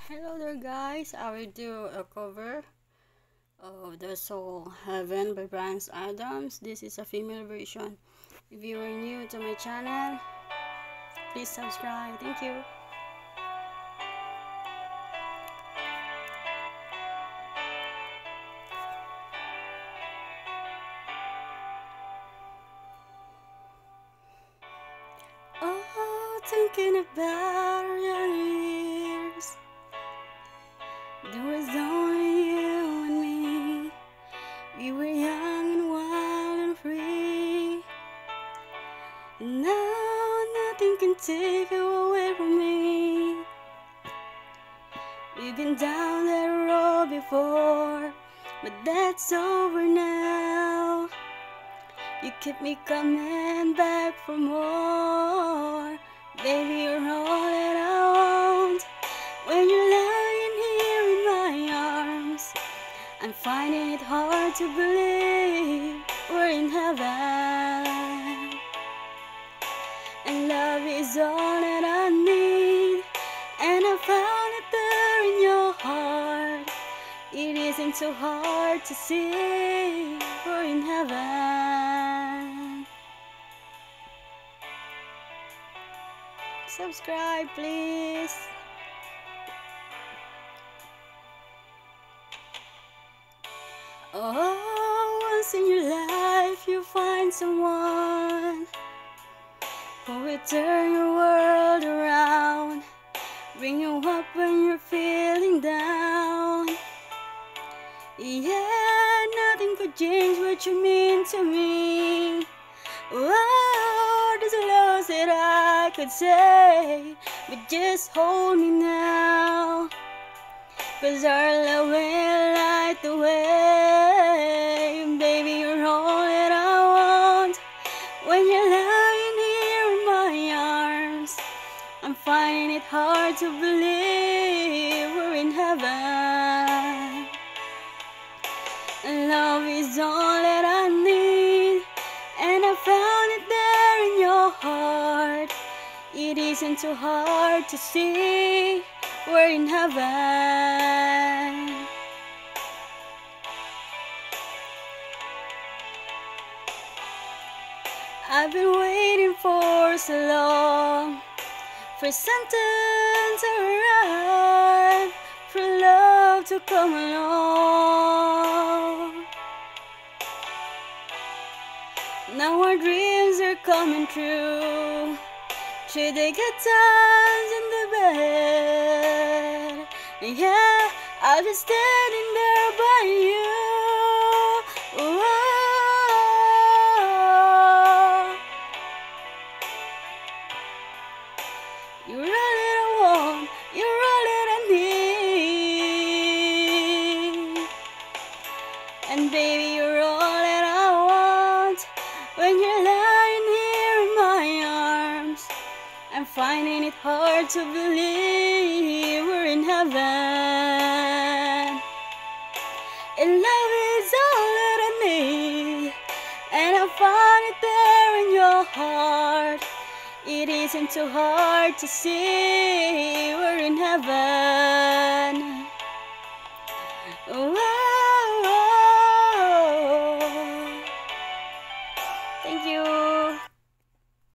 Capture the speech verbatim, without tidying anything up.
Hello there guys, I will do a cover of the song Heaven by bryans. This is a female version. If you are new to my channel, please subscribe. Thank you. Oh, thinking about our young years, there was only you and me. We were young and wild and free. And now nothing can take you away from me. We've been down that road before, but that's over now. You keep me coming back for more. Baby, you're all that I want. When you're lying here in my arms, I'm finding it hard to believe we're in heaven. And love is all that I need, and I found it there in your heart. It isn't too hard to see we're in heaven. Subscribe, please. Oh, once in your life you find someone who will turn your world around, bring you up when you're feeling down. Yeah, nothing could change what you mean to me. Oh, there's a lot that I could say, but just hold me now, 'cause our love will light the way. Baby, you're all that I want. When you're lying here in my arms, I'm finding it hard to believe we're in heaven. And love is all that I need, and I found it there in your heart. It isn't too hard to see we're in heaven. I've been waiting for so long for something to arrive, for love to come along. Now our dreams are coming true, through the good times in the bed. Yeah, I'll be standing there by you. Whoa. You're all that I want, you're all that I need. And baby, you're all that I want. When you're lying here in my arms, I'm finding it hard to believe we're in heaven. And love is all that I need, and I found it there in your heart. It isn't too hard to see we're in heaven. Oh,